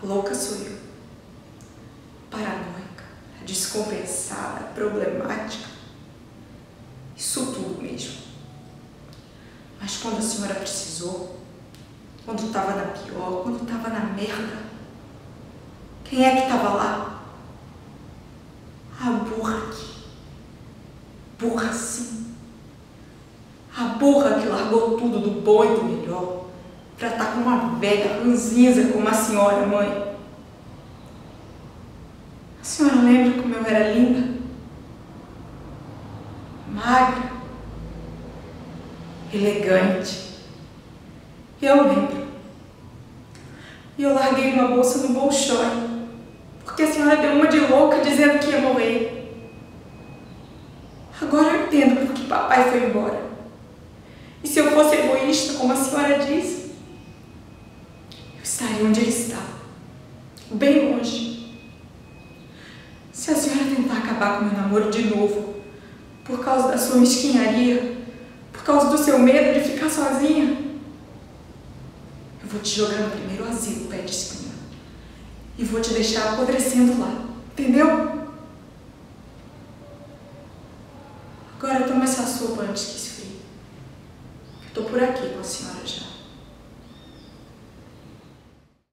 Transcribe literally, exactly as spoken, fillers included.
louca sou eu. Paranoica, descompensada, problemática. Isso tudo mesmo. Mas quando a senhora precisou, quando estava na pior, quando estava na merda, quem é que estava lá? A burra aqui. Burra sim. A burra que largou tudo do bom e do melhor pra estar com uma velha ranzinza como a senhora, mãe. A senhora lembra como eu era linda? Magra. Elegante. Eu lembro. E eu larguei uma bolsa no Bolshoi, porque a senhora deu uma de louca dizendo que ia morrer. Agora eu entendo por que papai foi embora. E se eu fosse egoísta, como a senhora disse, eu estaria onde ele está, bem longe. Se a senhora tentar acabar com meu namoro de novo, por causa da sua mesquinharia, por causa do seu medo de ficar sozinha, eu vou te jogar no primeiro asilo, pé de espinha, e vou te deixar apodrecendo lá, entendeu?